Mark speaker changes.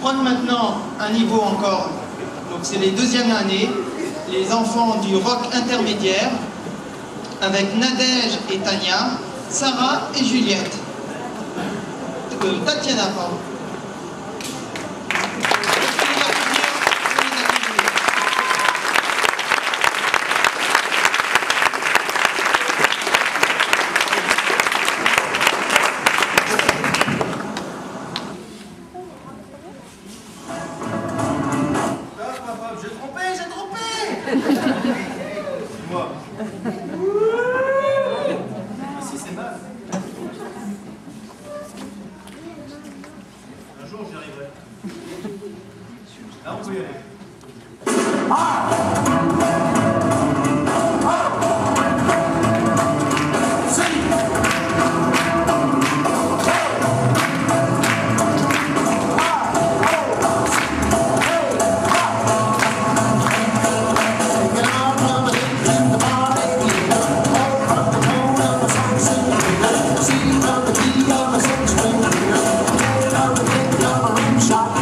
Speaker 1: prendre maintenant un niveau encore. Donc c'est les deuxièmes années, les enfants du rock intermédiaire, avec Nadège et Tania, Sarah et Juliette. Tatiana, pardon.
Speaker 2: J'ai trompé. Dis-moi. Si c'est mal. Un jour j'y arriverai. Là on peut y aller.
Speaker 3: Shot.